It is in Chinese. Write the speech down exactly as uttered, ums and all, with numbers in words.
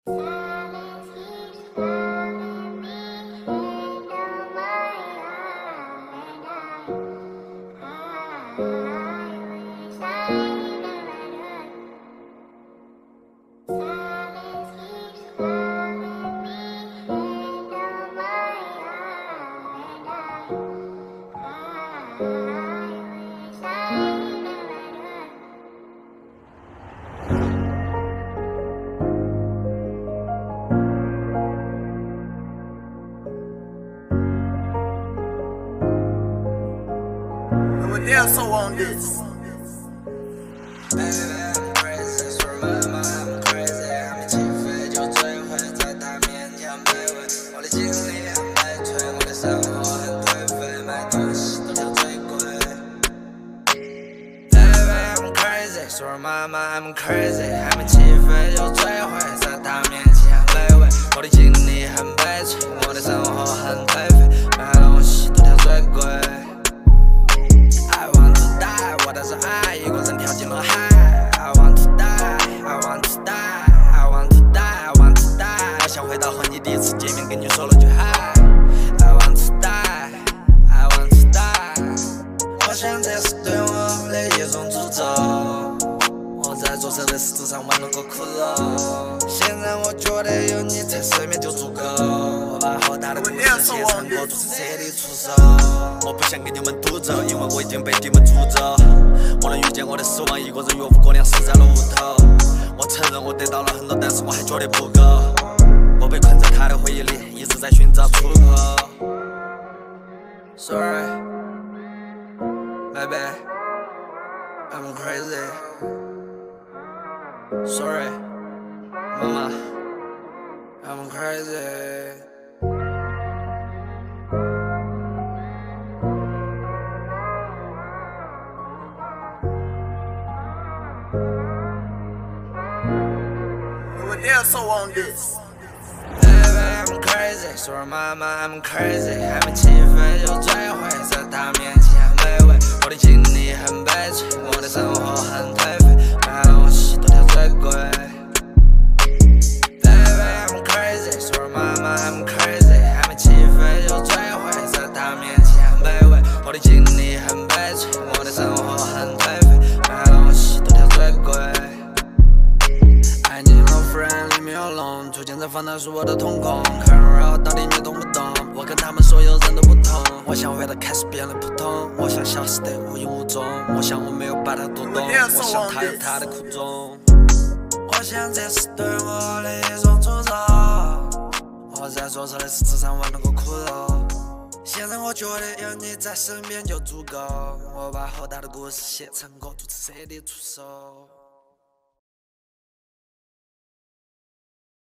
Yeah, so on this. Baby, I'm crazy， 说妈妈 I'm crazy， 还没起飞就坠毁在她面前卑微。我的经历很悲催，我的生活很颓废，买东西都挑最贵。Baby, I'm crazy， 说妈妈 I'm crazy， 还没起飞就坠毁在她面前卑微。我的经历很悲催，我的生活很颓废，买东西都挑最贵。我的是爱，一个人跳进了海。I want to die, I want to die, I want to die, I want to die。我想回到和你第一次见面，跟你说了句 Hi。I want to die, I want to die。我想这是对我的一种诅咒。我在做蛇的石子上玩了个骷髅。现在我觉得有你在身边就足够。我把好大的故事写成歌，做成彻底出手。我不想跟你们赌咒，因为我已经被你们诅咒。我能遇见我的失望，一个人月复过量死在了屋头。我承认我得到了很多，但是我还觉得不够。我被困在他的回忆里，一直在寻找出口。Sorry, baby, I'm crazy. Sorry, mama, I'm crazy. Yeah, so on this. Baby, I'm crazy， 说妈妈 I'm crazy， 还没起飞就坠毁在她面前卑微。我的经历很悲催，我的生活很颓废，买东西都挑最贵。Baby, I'm crazy， 说妈妈 I'm crazy， 还没起飞就坠毁在她面前卑微。我的经历很悲催，我的生活很颓废，买东西都挑最贵。爱你老 friend， 里面有龙，出现在访谈是我的瞳孔。看人到底你懂不懂？我跟他们所有人都不同。我想回到开始变得普通，我想消失得无影无踪。我想我没有把它读懂，我想他有他的苦衷。我想这是对我的一种诅咒。我在左手的石子上玩了个骷髅。现在我觉得有你在身边就足够。我把好大的故事写成歌，做成彻底出手。